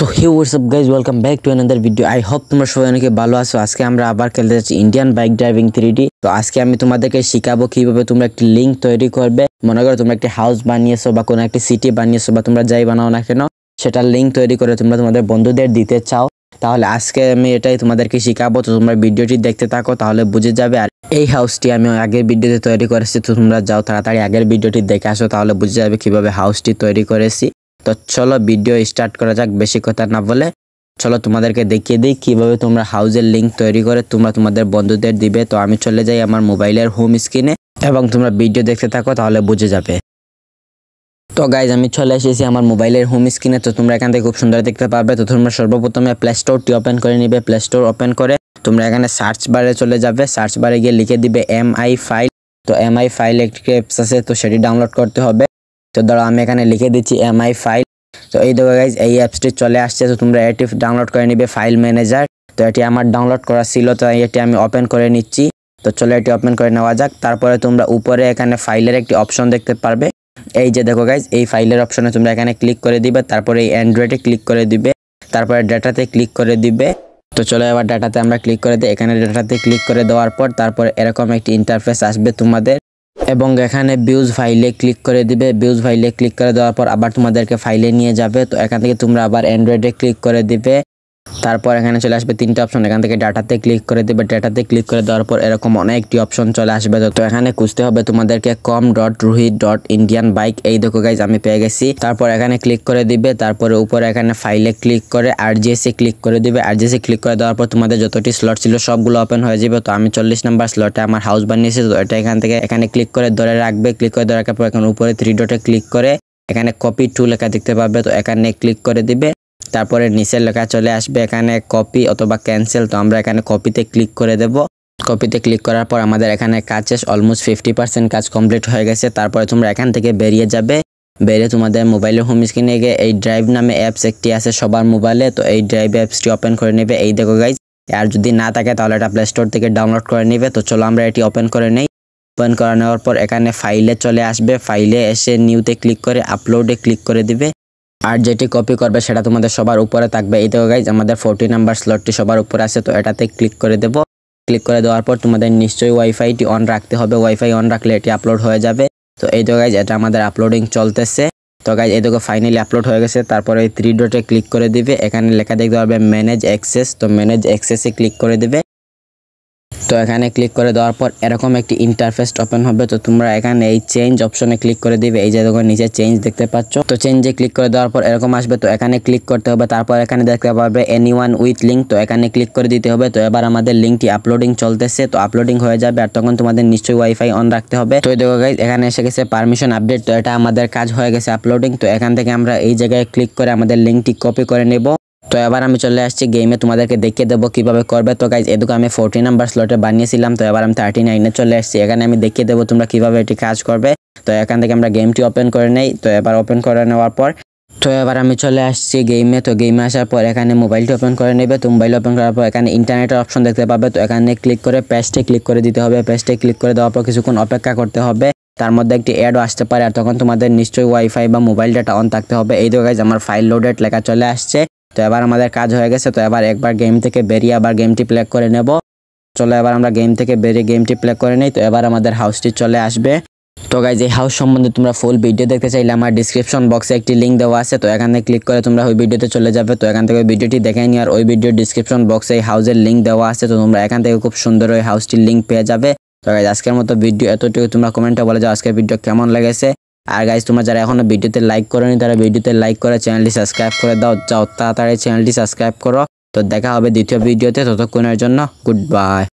তো hey what's up guys, welcome back to another video. I hope তোমরা সবাই অনেকে ভালো আছো। আজকে আমরা আবার খেলতে যাচ্ছি ইন্ডিয়ান বাইক ড্রাইভিং 3D। তো আজকে আমি তোমাদেরকে শিখাবো কিভাবে তোমরা একটি লিঙ্ক তৈরি করবে। মনে করো তোমরা একটি হাউস বানিয়েছো বা কোনো একটি সিটি বানিয়েছো বা তোমরা যাই বানাও না কেন, সেটার লিঙ্ক তৈরি করে তোমরা তোমাদের বন্ধুদের দিতে চাও, তাহলে আজকে আমি এটাই তোমাদেরকে শিখাবো। তো তোমরা ভিডিওটি দেখতে থাকো, তাহলে বুঝে যাবে। আর এই হাউসটি আমি আগের ভিডিওতে তৈরি করেছি, তো তোমরা যাও তাড়াতাড়ি আগের ভিডিওটি দেখে আসো, তাহলে বুঝে যাবে কিভাবে হাউসটি তৈরি করেছি। তো চলো ভিডিও স্টার্ট করা যাক। বেশি কথা না বলে চলো তোমাদেরকে দেখিয়ে দিই কিভাবে তোমরা হাউসের লিঙ্ক তৈরি করে তোমরা তোমাদের বন্ধুদের দিবে। তো আমি চলে যাই আমার মোবাইলের হোম স্ক্রিনে এবং তোমরা ভিডিও দেখতে থাকো, তাহলে বুঝে যাবে। তো গাইজ আমি চলে এসেছি আমার মোবাইলের হোম স্ক্রিনে। তো তোমরা এখান থেকে খুব সুন্দর দেখতে পাবে। তো তোমরা সর্বপ্রথমে প্লে স্টোরটি ওপেন করে নিবে। প্লে স্টোর ওপেন করে তোমরা এখানে সার্চ বারে চলে যাবে। সার্চ বারে গিয়ে লিখে দিবে MI ফাইল। তো MI ফাইল একটি অ্যাপস আছে, তো সেটি ডাউনলোড করতে হবে। তো ধরো আমি এখানে লিখে দিচ্ছি MI ফাইল। তো এই দেখো গাইজ এই অ্যাপসটি চলে আসছে। তো তোমরা এটি ডাউনলোড করে নিবে, ফাইল ম্যানেজার। তো এটি আমার ডাউনলোড করা ছিল, তো এটি আমি ওপেন করে নিচ্ছি। তো চলো এটি ওপেন করে নেওয়া যাক। তারপরে তোমরা উপরে এখানে ফাইলের একটি অপশন দেখতে পারবে। এই যে দেখো গাইজ এই ফাইলের অপশনে তোমরা এখানে ক্লিক করে দিবে। তারপরে এই অ্যান্ড্রয়েডে ক্লিক করে দিবে, তারপরে ডাটাতে ক্লিক করে দিবে। তো চলো এবার ডাটাতে আমরা ক্লিক করে দিই। এখানে ডাটাতে ক্লিক করে দেওয়ার পর তারপরে এরকম একটি ইন্টারফেস আসবে তোমাদের, এবং এখানে ভিউজ ফাইলে ক্লিক করে দিবে। ভিউজ ফাইলে ক্লিক করে দেওয়ার পর আবার তোমাদেরকে ফাইলে নিয়ে যাবে। তো এখান থেকে তোমরা আবার অ্যান্ড্রয়েডে ক্লিক করে দিবে। তারপর এখানে চলে আসবে তিনটা অপশন। এখান থেকে ডাটাতে ক্লিক করে দিবে। ডাটাতে ক্লিক করে দেওয়ার পর এরকম অনেকটি অপশন চলে আসবে। তো এখানে খুঁজতে হবে তোমাদেরকে com.ruhi.indianbike। এই দেখো গাইজ আমি পেয়ে গেছি। তারপর এখানে ক্লিক করে দিবে। তারপরে উপরে এখানে ফাইলে ক্লিক করে আরজিএসে ক্লিক করে দিবে। আরজিএসে ক্লিক করে দেওয়ার পর তোমাদের যতটি স্লট ছিল সবগুলো ওপেন হয়ে যাবে। তো আমি 40 নাম্বার স্লটে আমার হাউস বানিয়েছি। তো এটা এখান থেকে এখানে ক্লিক করে ধরে রাখবে। ক্লিক করে ধরে রাখার পর এখানে উপরে 3 ডটে ক্লিক করে এখানে কপি টু লেখা দেখতে পাবে। তো এখানে ক্লিক করে দিবে। তারপরে নিচের লেখা চলে আসবে এখানে কপি অথবা ক্যান্সেল। তো আমরা এখানে কপিতে ক্লিক করে দেব। কপিতে ক্লিক করার পর আমাদের এখানে কাজ শেষ, অলমোস্ট 50% কাজ কমপ্লিট হয়ে গেছে। তারপরে তোমরা এখান থেকে বেরিয়ে যাবে। বেরিয়ে তোমাদের মোবাইলের হোম স্ক্রিনে গিয়ে এই ড্রাইভ নামে অ্যাপস একটি আছে সবার মোবাইলে। তো এই ড্রাইভ অ্যাপসটি ওপেন করে নেবে। এই দেখো গাইজ, আর যদি না থাকে তাহলে এটা প্লে স্টোর থেকে ডাউনলোড করে নেবে। তো চলো আমরা এটি ওপেন করে নেই। ওপেন করে নেওয়ার পর এখানে ফাইলে চলে আসবে। ফাইলে এসে নিউতে ক্লিক করে আপলোডে ক্লিক করে দিবে। আর যেটি কপি করবে সেটা তোমাদের সবার উপরে থাকবে। এই দেখো গাইজ আমাদের 40 নাম্বার স্লটটি সবার উপরে আছে। তো এটাতে ক্লিক করে দেব। ক্লিক করে দেওয়ার পর তোমাদের নিশ্চয়ই ওয়াইফাইটি অন রাখতে হবে। ওয়াইফাই অন রাখলে এটি আপলোড হয়ে যাবে। তো এই দেখো গাইজ এটা আমাদের আপলোডিং চলতেছে। তো গাইজ এই দেখো ফাইনালি আপলোড হয়ে গেছে। তারপরে এই 3 ডটে ক্লিক করে দিবে। এখানে লেখা দেখতে পারবে ম্যানেজ অ্যাক্সেস। তো ম্যানেজ অ্যাক্সেসে ক্লিক করে দিবে। তো এখানে ক্লিক করে দেওয়ার পর এরকম একটি ইন্টারফেস ওপেন হবে। তো তোমরা এখানে এই চেঞ্জ অপশনে ক্লিক করে দিবে। এই যে দেখো নিচে চেঞ্জ দেখতে পাচ্ছ। তো চেঞ্জে ক্লিক করে দেওয়ার পর এরকম আসবে। তো এখানে ক্লিক করতে হবে। তারপর এখানে দেখতে পাবে এনিওয়ান উইথ লিঙ্ক। তো এখানে ক্লিক করে দিতে হবে। তো এবার আমাদের লিঙ্কটি আপলোডিং চলতেছে। তো আপলোডিং হয়ে যাবে, আর তখন তোমাদের নিশ্চয়ই ওয়াইফাই অন রাখতে হবে। তো দেখো গাইজ এখানে এসে গেছে পারমিশন আপডেট। তো এটা আমাদের কাজ হয়ে গেছে আপলোডিং। তো এখান থেকে আমরা এই জায়গায় ক্লিক করে আমাদের লিঙ্কটি কপি করে নেব। তো এবার আমি চলে আসছি গেমে, তোমাদেরকে দেখিয়ে দেবো কিভাবে করবে। তো গাইজ এদিকে আমি 40 নাম্বার স্লটে বানিয়েছিলাম। তো এবার আমি 39-এ চলে আসছি। এখানে আমি দেখিয়ে দেবো তোমরা কিভাবে এটি কাজ করবে। তো এখান থেকে আমরা গেমটি ওপেন করে নেই। তো এবার ওপেন করে নেওয়ার পর তো এবার আমি চলে আসছি গেমে। তো গেমে আসার পর এখানে মোবাইলটি ওপেন করে নেবে। তো মোবাইল ওপেন করার পর এখানে ইন্টারনেটের অপশন দেখতে পাবে। তো এখানে ক্লিক করে পেস্টে ক্লিক করে দিতে হবে। পেস্টে ক্লিক করে দেওয়ার পর কিছুক্ষণ অপেক্ষা করতে হবে। তার মধ্যে একটি অ্যাডও আসতে পারে, আর তখন তোমাদের নিশ্চয়ই ওয়াইফাই বা মোবাইল ডাটা অন থাকতে হবে। এই দেখো গাইজ আমার ফাইল লোডেড লেখা চলে আসছে। তো এবার আমাদের কাজ হয়ে গেছে। তো এবার একবার গেম থেকে বেরিয়ে আবার গেমটি প্লে করে নেব। চলো এবার আমরা গেম থেকে বেরিয়ে গেমটি প্লে করে নেই। তো এবার আমাদের হাউসটি চলে আসবে। তো গাইজ এই হাউস সম্বন্ধে তোমরা ফুল ভিডিও দেখতে চাইলে আমার ডিসক্রিপশন বক্সে একটি লিঙ্ক দেওয়া আছে। তো এখানে ক্লিক করে তোমরা ওই ভিডিওতে চলে যাবে। তো এখান থেকে ওই ভিডিওটি দেখে নিও, আর ওই ভিডিওর ডিসক্রিপশন বক্সে এই হাউসের লিঙ্ক দেওয়া আছে। তো তোমরা এখান থেকে খুব সুন্দর ওই হাউসটির লিঙ্ক পেয়ে যাবে। তো গাইজ আজকের মতো ভিডিও এতটুকু। তোমরা কমেন্টে বলে যাও আজকের ভিডিও কেমন লেগেছে। আর গাইজ তোমরা যারা এখনো ভিডিওতে লাইক করোনি তারা ভিডিওতে লাইক করে চ্যানেলটি সাবস্ক্রাইব করে দাও। যাও তাড়াতাড়ি চ্যানেলটি সাবস্ক্রাইব করো। তো দেখা হবে দ্বিতীয় ভিডিওতে, ততক্ষণের জন্য গুড বাই।